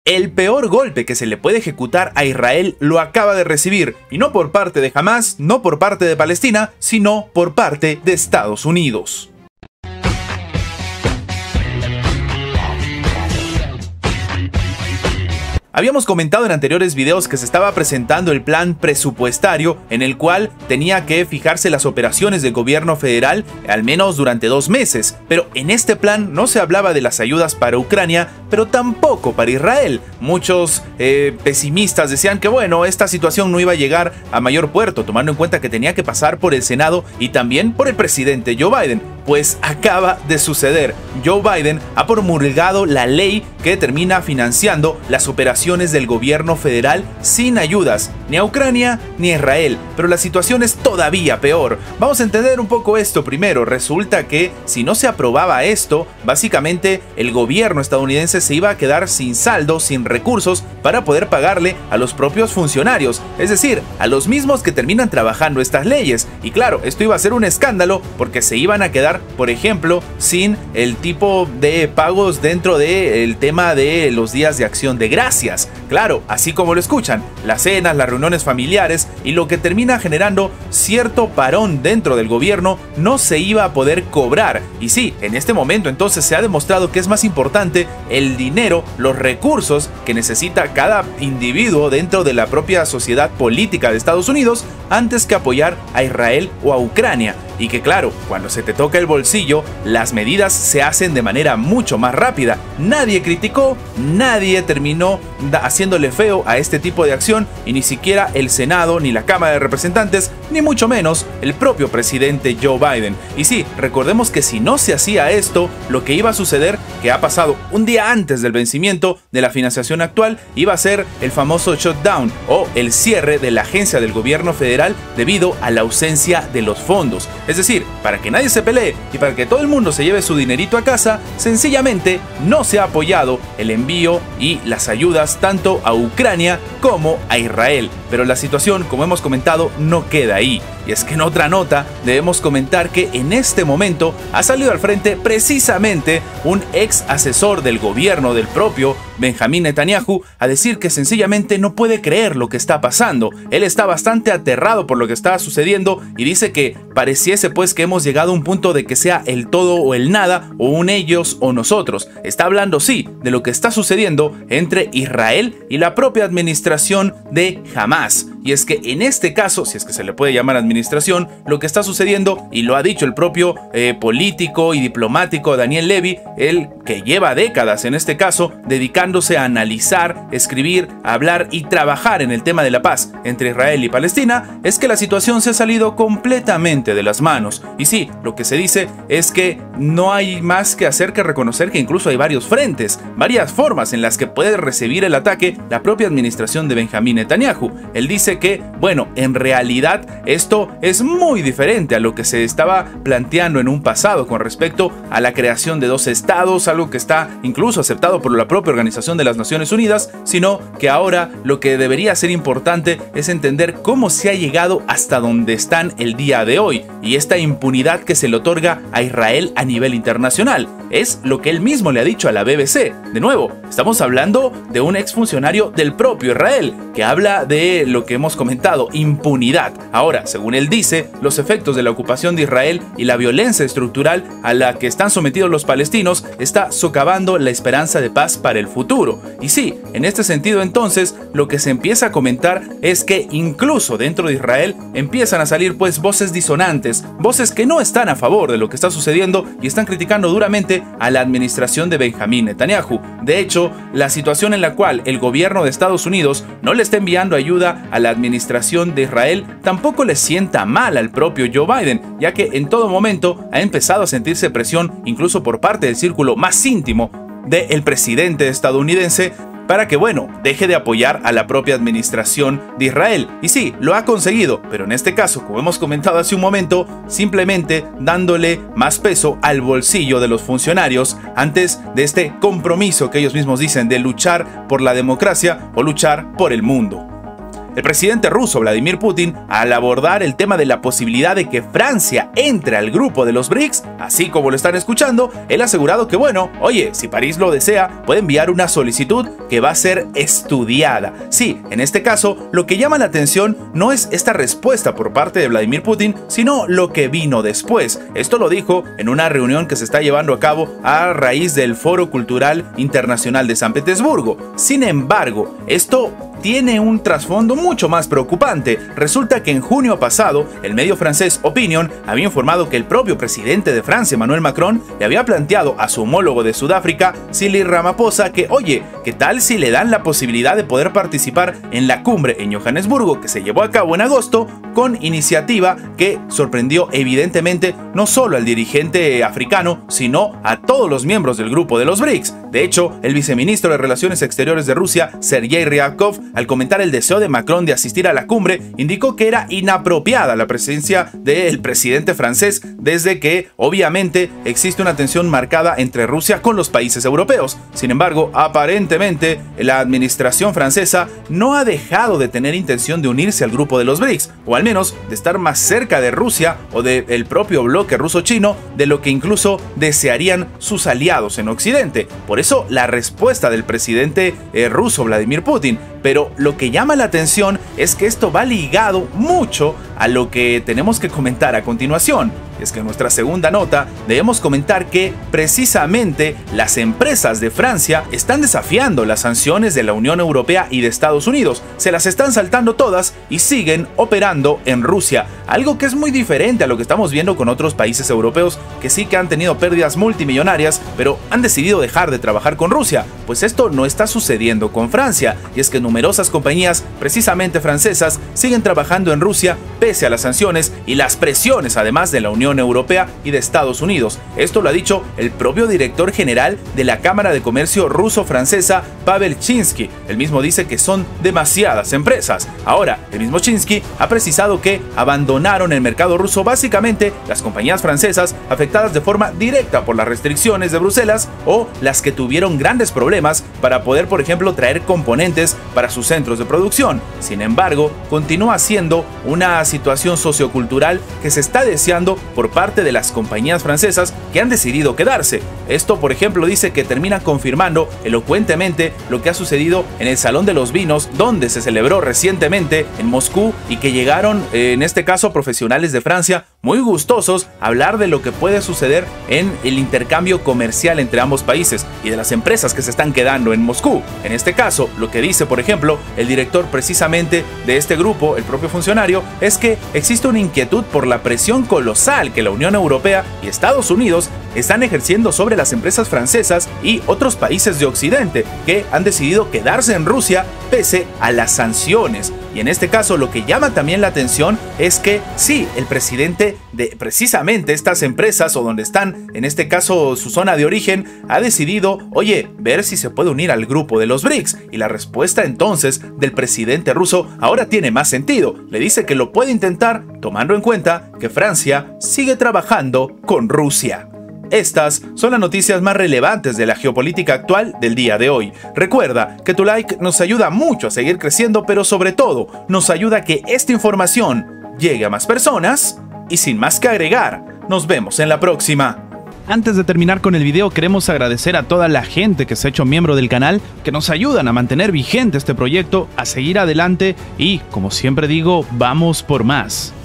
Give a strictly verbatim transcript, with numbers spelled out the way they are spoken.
El peor golpe que se le puede ejecutar a Israel lo acaba de recibir, y no por parte de Hamás, no por parte de Palestina, sino por parte de Estados Unidos. Habíamos comentado en anteriores videos que se estaba presentando el plan presupuestario en el cual tenía que fijarse las operaciones del gobierno federal al menos durante dos meses, pero en este plan no se hablaba de las ayudas para Ucrania, pero tampoco para Israel. Muchos eh, pesimistas decían que bueno, esta situación no iba a llegar a mayor puerto, tomando en cuenta que tenía que pasar por el Senado y también por el presidente Joe Biden. Pues acaba de suceder. Joe Biden ha promulgado la ley que termina financiando las operaciones del gobierno federal sin ayudas ni a Ucrania ni a Israel, pero la situación es todavía peor. Vamos a entender un poco esto primero. Resulta que si no se aprobaba esto, básicamente el gobierno estadounidense se iba a quedar sin saldo, sin recursos para poder pagarle a los propios funcionarios, es decir, a los mismos que terminan trabajando estas leyes. Y claro, esto iba a ser un escándalo porque se iban a quedar, por ejemplo, sin el tipo de pagos dentro del tema de los días de acción de gracias. Claro, así como lo escuchan, las cenas, las reuniones familiares, y lo que termina generando cierto parón dentro del gobierno no se iba a poder cobrar. Y sí, en este momento entonces se ha demostrado que es más importante el dinero, los recursos que necesita cada individuo dentro de la propia sociedad política de Estados Unidos antes que apoyar a Israel o a Ucrania. Y que claro, cuando se te toca el bolsillo, las medidas se hacen de manera mucho más rápida. Nadie criticó, nadie terminó haciéndole feo a este tipo de acción, y ni siquiera el Senado, ni la Cámara de Representantes, ni mucho menos el propio presidente Joe Biden. Y sí, recordemos que si no se hacía esto, lo que iba a suceder, que ha pasado un día antes del vencimiento de la financiación actual, iba a ser el famoso shutdown o el cierre de la agencia del gobierno federal debido a la ausencia de los fondos. Es decir, para que nadie se pelee y para que todo el mundo se lleve su dinerito a casa, sencillamente no se ha apoyado el envío y las ayudas tanto a Ucrania como a Israel. Pero la situación, como hemos comentado, no queda ahí. Y es que en otra nota debemos comentar que en este momento ha salido al frente precisamente un ex asesor del gobierno del propio Benjamín Netanyahu a decir que sencillamente no puede creer lo que está pasando. Él está bastante aterrado por lo que está sucediendo y dice que pareciese pues que hemos llegado a un punto de que sea el todo o el nada, o un ellos o nosotros. Está hablando sí de lo que está sucediendo entre Israel y la propia administración de Hamás. Y es que en este caso, si es que se le puede llamar administración, lo que está sucediendo, y lo ha dicho el propio eh, político y diplomático Daniel Levy, el que lleva décadas en este caso dedicándose a analizar, escribir, hablar y trabajar en el tema de la paz entre Israel y Palestina, es que la situación se ha salido completamente de las manos. Y sí, lo que se dice es que no hay más que hacer que reconocer que incluso hay varios frentes, varias formas en las que puede recibir el ataque la propia administración de Benjamín Netanyahu. Él dice que, bueno, en realidad esto es muy diferente a lo que se estaba planteando en un pasado con respecto a la creación de dos estados, algo que está incluso aceptado por la propia Organización de las Naciones Unidas, sino que ahora lo que debería ser importante es entender cómo se ha llegado hasta donde están el día de hoy, y esta impunidad que se le otorga a Israel a nivel internacional. Es lo que él mismo le ha dicho a la B B C. De nuevo, estamos hablando de un exfuncionario del propio Israel, que habla de lo que hemos comentado, impunidad. Ahora, según él dice, los efectos de la ocupación de Israel y la violencia estructural a la que están sometidos los palestinos está socavando la esperanza de paz para el futuro. Y sí, en este sentido entonces, lo que se empieza a comentar es que incluso dentro de Israel empiezan a salir pues voces disonantes, voces que no están a favor de lo que está sucediendo y están criticando duramente a la administración de Benjamín Netanyahu. De hecho, la situación en la cual el gobierno de Estados Unidos no le está enviando ayuda a la administración de Israel tampoco le sienta mal al propio Joe Biden, ya que en todo momento ha empezado a sentirse presión incluso por parte del círculo más íntimo del presidente estadounidense para que, bueno, deje de apoyar a la propia administración de Israel. Y sí, lo ha conseguido, pero en este caso, como hemos comentado hace un momento, simplemente dándole más peso al bolsillo de los funcionarios antes de este compromiso que ellos mismos dicen de luchar por la democracia o luchar por el mundo. el presidente ruso Vladimir Putin, al abordar el tema de la posibilidad de que Francia entre al grupo de los B R I C S, así como lo están escuchando, él ha asegurado que bueno, oye, si París lo desea, puede enviar una solicitud que va a ser estudiada. Sí, en este caso, lo que llama la atención no es esta respuesta por parte de Vladimir Putin, sino lo que vino después. Esto lo dijo en una reunión que se está llevando a cabo a raíz del Foro Cultural Internacional de San Petersburgo. Sin embargo, esto tiene un trasfondo mucho más preocupante. Resulta que en junio pasado, el medio francés Opinion había informado que el propio presidente de Francia, Emmanuel Macron, le había planteado a su homólogo de Sudáfrica, Cyril Ramaphosa, que oye, ¿qué tal si le dan la posibilidad de poder participar en la cumbre en Johannesburgo que se llevó a cabo en agosto, con iniciativa que sorprendió evidentemente no solo al dirigente africano, sino a todos los miembros del grupo de los B R I C S? De hecho, el viceministro de Relaciones Exteriores de Rusia, Sergei Ryabkov, al comentar el deseo de Macron de asistir a la cumbre, indicó que era inapropiada la presencia del presidente francés, desde que obviamente existe una tensión marcada entre Rusia con los países europeos. Sin embargo, aparentemente la administración francesa no ha dejado de tener intención de unirse al grupo de los B R I C S, o al menos de estar más cerca de Rusia o del propio bloque ruso-chino de lo que incluso desearían sus aliados en Occidente. Por eso la respuesta del presidente eh, ruso Vladimir Putin. Pero lo que llama la atención es que esto va ligado mucho a lo que tenemos que comentar a continuación. Es que en nuestra segunda nota debemos comentar que precisamente las empresas de Francia están desafiando las sanciones de la Unión Europea y de Estados Unidos. Se las están saltando todas y siguen operando en Rusia. Algo que es muy diferente a lo que estamos viendo con otros países europeos que sí que han tenido pérdidas multimillonarias, pero han decidido dejar de trabajar con Rusia. Pues esto no está sucediendo con Francia. Y es que numerosas compañías, precisamente francesas, siguen trabajando en Rusia pese a las sanciones y las presiones además de la Unión Europea y de Estados Unidos. Esto lo ha dicho el propio director general de la Cámara de Comercio ruso-francesa, Pavel Chinsky. El mismo dice que son demasiadas empresas. Ahora, el mismo Chinsky ha precisado que abandonaron el mercado ruso básicamente las compañías francesas afectadas de forma directa por las restricciones de Bruselas o las que tuvieron grandes problemas para poder, por ejemplo, traer componentes para sus centros de producción. Sin embargo, continúa siendo una situación sociocultural que se está deseando por parte de las compañías francesas que han decidido quedarse. Esto, por ejemplo, dice que termina confirmando elocuentemente lo que ha sucedido en el Salón de los Vinos, donde se celebró recientemente en Moscú y que llegaron, en este caso, profesionales de Francia muy gustosos a hablar de lo que puede suceder en el intercambio comercial entre ambos países y de las empresas que se están quedando en Moscú. En este caso, lo que dice, por ejemplo, el director precisamente de este grupo, el propio funcionario, es que existe una inquietud por la presión colosal que la Unión Europea y Estados Unidos están ejerciendo sobre las empresas francesas y otros países de Occidente que han decidido quedarse en Rusia pese a las sanciones. Y en este caso lo que llama también la atención es que sí, el presidente de precisamente estas empresas, o donde están en este caso su zona de origen, ha decidido, oye, ver si se puede unir al grupo de los B R I C S. Y la respuesta entonces del presidente ruso ahora tiene más sentido. Le dice que lo puede intentar tomando en cuenta que Francia sigue trabajando con Rusia. Estas son las noticias más relevantes de la geopolítica actual del día de hoy. Recuerda que tu like nos ayuda mucho a seguir creciendo, pero sobre todo nos ayuda a que esta información llegue a más personas. Y sin más que agregar, nos vemos en la próxima. Antes de terminar con el video, queremos agradecer a toda la gente que se ha hecho miembro del canal, que nos ayudan a mantener vigente este proyecto, a seguir adelante y, como siempre digo, vamos por más.